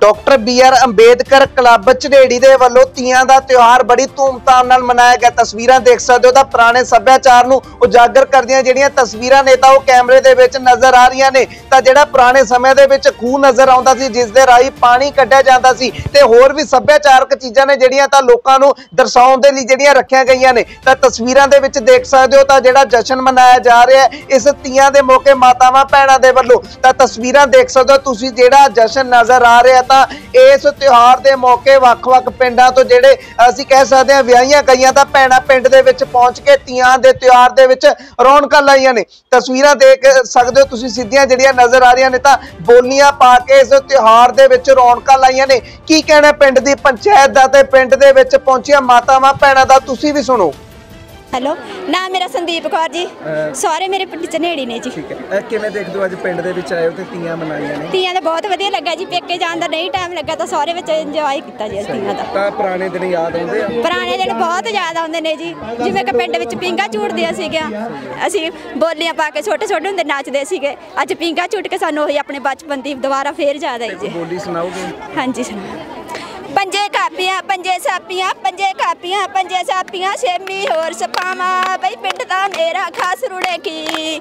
Doctor BR Ambedkar club Jhaneri दे वल्लों तीयां दा त्योहार बड़ी धूमधाम नाल मनाया गया। तस्वीरां देख सकते हो तां पुराने सभ्याचार नूं उजागर करदियां जिहड़ियां तस्वीरां ने तां ओह कैमरे दे विच नज़र आ रहीआं ने। तां जिहड़ा पुराने समय दे विच खूह नज़र आउंदा सी जिस दे राही पानी कड्ढिया जांदा सी ते होर भी सभ्याचारक चीज़ां ने जिहड़ियां तां लोकां नूं दर्शाउण दे लई जिहड़ियां रखियां गईयां ने। तां तस्वीरां दे विच देख सकदे हो तां जिहड़ा जश्न मनाया जा रिहा है इस तीयां दे मौके मातावां भैणां दे वल्लों। तां तस्वीरां देख सकदे हो तुसीं जिहड़ा जश्न नज़र आ रहा तां इस त्योहार के मौके वख-वख पिंडां तो जिहड़े असीं कह सकदे हां विआहियां गईयां तां भैणां पिंड दे विच पहुंच के तीयां दे त्योहार दे विच रौनकां लाईयां ने। तस्वीरां देख सकदे हो तुसीं सिद्धियां जिहड़ियां नज़र आ रहीआं ने तां बोलियां पा के इस त्योहार दे विच रौनकां लाईयां ने। की कहना पिंड दी पंचायत दा ते पिंड दे विच पहुंचियां मातावां भैणां दा तुसीं भी सुणो। हेलो नाम मेरा संदीप कौर जी, सारे मेरे पिंड झनेड़ी ने जी। ठीक है, किवें देखदे हो अज पिंड दे विच आए हो ते तीयां मनाईਆਂ ने? तीयां दा बहुत वधिया लगा जी, पेके जाण दा नहीं टाइम लगा तां सारे विच इंजॉय कीता जी तीयां दा। तां पुराने दिन याद आउंदे आ? पुराने दिन बहुत याद आउंदे ने जी, जिवें कि पिंड विच पींगा झूटदियां सीगियां, असीं बोलियां पा के छोटे छोटे हुंदे नੱਚਦੇ ਸੀਗੇ। अज पींगा झूट के सानूं ओही अपने बचपन दी दोबारा फेर याद आई जी। बोली सुनाओगे? हाँ जी सुनाओ। पंजे कापियां पंजे सापियां पंजे कापियां पंजे सापियां छेमी होर सपावा बई पिंड दा मेरा खास रुड़े की,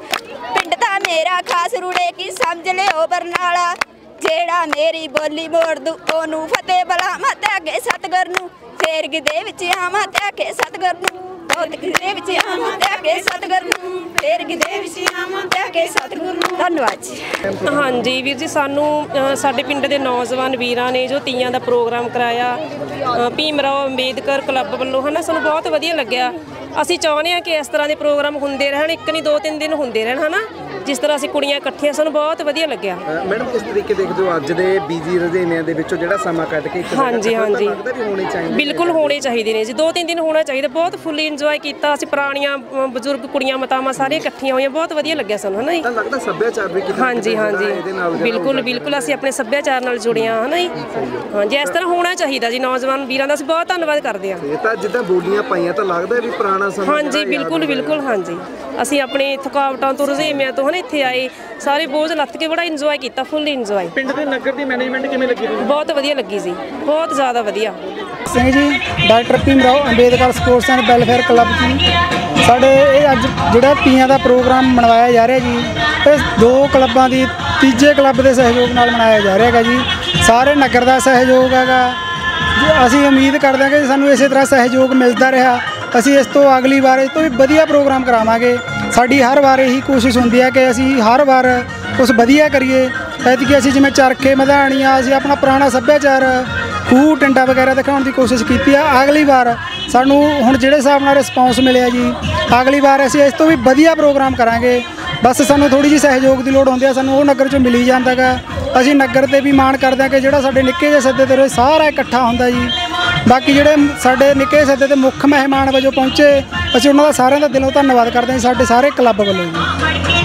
पिंड दा मेरा खास रुड़े की समझ लिओ बरनाला जेड़ा मेरी बोली मोड़ दू ओनू फतेह बलावां ते अगे सतगुर नू फेर गिदे विच आवां ते अगे सतगुर नू गिदे विच आवां ते अगे सतगुर नू फेर गिदे विच आवां ते अगे सतगुर नू। धन्यवाद जी। हाँ जी वीर जी, सानू साडे पिंड दे नौजवान वीरां ने जो तीयां दा प्रोग्राम कराया भीमराव अंबेडकर क्लब ਵੱਲੋਂ है ना, सानू बहुत वधिया लग्या। ਅਸੀਂ ਚਾਹੁੰਦੇ ਹਾਂ ਕਿ ਇਸ ਤਰ੍ਹਾਂ ਦੇ ਪ੍ਰੋਗਰਾਮ ਹੁੰਦੇ ਰਹਿਣ, ਇੱਕ ਨਹੀਂ 2-3 ਦਿਨ ਹੁੰਦੇ ਰਹਿਣ ਹੈ ਨਾ, ਜਿਸ ਤਰ੍ਹਾਂ ਅਸੀਂ ਕੁੜੀਆਂ ਇਕੱਠੀਆਂ, ਸਾਨੂੰ ਬਹੁਤ ਵਧੀਆ ਲੱਗਿਆ। ਮੈਡਮ ਕਿਸ ਤਰੀਕੇ ਦੇਖਦੇ ਹੋ ਅੱਜ ਦੇ ਬੀਜੀ ਰੁਝੇਵਿਆਂ ਦੇ ਵਿੱਚੋਂ ਜਿਹੜਾ ਸਮਾਂ ਕੱਢ ਕੇ ਹਾਂਜੀ ਲੱਗਦਾ ਵੀ ਹੋਣੇ ਚਾਹੀਦੇ? ਬਿਲਕੁਲ ਹੋਣੇ ਚਾਹੀਦੇ ਨੇ ਜੀ, 2-3 ਦਿਨ ਹੋਣਾ ਚਾਹੀਦਾ। ਬਹੁਤ ਫੁੱਲੀ ਇੰਜੋਏ ਕੀਤਾ ਅਸੀਂ, ਪੁਰਾਣੀਆਂ ਬਜ਼ੁਰਗ ਕੁੜੀਆਂ ਮਾਤਾਵਾਂ ਸਾਰੀਆਂ ਇਕੱਠੀਆਂ ਹੋਈਆਂ, ਬਹੁਤ ਵਧੀਆ ਲੱਗਿਆ ਸਾਨੂੰ ਹੈ ਨਾ ਜੀ। ਤਾਂ ਲੱਗਦਾ ਸੱਭਿਆਚਾਰ ਵੀ ਕਿਤੇ ਹਾਂਜੀ ਹਾਂਜੀ ਬਿਲਕੁਲ ਬਿਲਕੁਲ, ਅਸੀਂ ਆਪਣੇ ਸੱਭਿਆਚਾਰ ਨਾਲ ਜੁੜਿਆ ਹੈ ਨਾ ਜੀ। ਹਾਂਜੀ ਇਸ ਤਰ੍ਹਾਂ ਹੋਣਾ ਚਾਹੀਦਾ ਜੀ, ਨੌਜਵਾਨ ਵੀਰਾਂ ਦਾ ਅਸੀਂ ਬਹੁਤ ਧੰਨਵਾਦ ਕਰਦੇ ਹਾਂ। ਤਾਂ ਜਿੱਦਾਂ ਬੋਲੀਆਂ ਪਾਈਆਂ ਤਾਂ ਲੱਗਦਾ ਵੀ ਪੁਰਾਣਾ ਸਮਾਂ। ਹਾਂਜੀ ਬਿਲकुल बिल्कुल, हाँ जी ਅਸੀਂ ਆਪਣੇ ਥਕਾਵਟਾਂ ਤੋਂ ਰੁਝੇਵਿਆਂ ਤੋਂ ਹਨ ਇੱਥੇ ਆਏ, ਸਾਰੇ ਬੋਝ ਲੱਥ ਕੇ ਬੜਾ ਇੰਜੋਏ ਕੀਤਾ, ਫੁੱਲ ਇੰਜੋਏ। ਪਿੰਡ ਦੇ ਨਗਰ ਦੀ ਮੈਨੇਜਮੈਂਟ ਕਿਵੇਂ ਲੱਗੀ? ਬਹੁਤ ਵਧੀਆ ਲੱਗੀ ਜੀ, ਬਹੁਤ ਜ਼ਿਆਦਾ ਵਧੀਆ। Singh ji doctor Bhimrao Ambedkar sports and welfare club ji, ਸਾਡੇ ਇਹ ਅੱਜ ਜਿਹੜਾ ਤੀਆਂ ਦਾ ਪ੍ਰੋਗਰਾਮ ਮਨਾਇਆ ਜਾ ਰਿਹਾ ਜੀ, ਇਹ 2 ਕਲੱਬਾਂ ਦੀ ਤੀਜੇ ਕਲੱਬ ਦੇ ਸਹਿਯੋਗ ਨਾਲ ਮਨਾਇਆ ਜਾ ਰਿਹਾ ਹੈਗਾ ਜੀ। ਸਾਰੇ ਨਗਰ ਦਾ ਸਹਿਯੋਗ ਹੈਗਾ, ਅਸੀਂ ਉਮੀਦ ਕਰਦੇ ਹਾਂ ਕਿ ਸਾਨੂੰ ਇਸੇ ਤਰ੍ਹਾਂ ਸਹਿਯੋਗ ਮਿਲਦਾ ਰਿਹਾ। ਅਸੀਂ ਇਸ ਤੋਂ ਅਗਲੀ ਵਾਰ ਇਸ ਤੋਂ ਵੀ ਵਧੀਆ ਪ੍ਰੋਗਰਾਮ ਕਰਾਵਾਂਗੇ। ਸਾਡੀ ਹਰ ਵਾਰ ਇਹੀ ਕੋਸ਼ਿਸ਼ ਹੁੰਦੀ ਹੈ ਕਿ ਅਸੀਂ ਹਰ ਵਾਰ ਕੁਛ ਵਧੀਆ ਕਰੀਏ। ਐਤਕੀ ਅਸੀਂ ਜਿਵੇਂ ਚਰਖੇ ਮਧਾਣੀਆਂ, ਅਸੀਂ ਆਪਣਾ ਪੁਰਾਣਾ ਸੱਭਿਆਚਾਰ ਖੂਹ ਟਿੰਡਾ ਵਗੈਰਾ ਦਿਖਾਉਣ ਦੀ ਕੋਸ਼ਿਸ਼ ਕੀਤੀ ਆ। ਅਗਲੀ ਵਾਰ ਸਾਨੂੰ ਹੁਣ ਜਿਹੜੇ ਹਿਸਾਬ ਨਾਲ ਰਿਸਪੌਂਸ ਮਿਲਿਆ ਜੀ, ਅਗਲੀ ਵਾਰ ਅਸੀਂ ਇਸ ਤੋਂ ਵੀ ਵਧੀਆ ਪ੍ਰੋਗਰਾਮ ਕਰਾਂਗੇ। ਬਸ ਸਾਨੂੰ ਥੋੜ੍ਹੀ ਜਿਹੀ ਸਹਿਯੋਗ ਦੀ ਲੋੜ ਹੁੰਦੀ ਆ, ਸਾਨੂੰ ਉਹ ਨਗਰ 'ਚੋਂ ਮਿਲੀ ਜਾਂਦਾ ਗਾ। ਅਸੀਂ ਨਗਰ 'ਤੇ ਵੀ ਮਾਣ ਕਰਦੇ ਹਾਂ ਕਿ ਜਿਹੜਾ ਸਾਡੇ ਨਿੱਕੇ ਜਿਹੇ ਸੱਦੇ 'ਤੇ ਸਾਰਾ ਇਕੱਠਾ ਹੁੰਦਾ ਜੀ। ਬਾਕੀ ਜਿਹੜੇ ਸਾਡੇ ਨਿੱਕੇ ਸੱਦੇ 'ਤੇ ਮੁੱਖ ਮਹਿਮਾਨ ਵਜੋਂ ਪਹੁੰਚੇ, ਅਸੀਂ ਉਹਨਾਂ ਦਾ ਸਾਰਿਆਂ ਦਾ ਦਿਲੋਂ ਧੰਨਵਾਦ ਕਰਦੇ ਹਾਂ ਸਾਡੇ ਸਾਰੇ ਕਲੱਬ ਵੱਲੋਂ ਜੀ।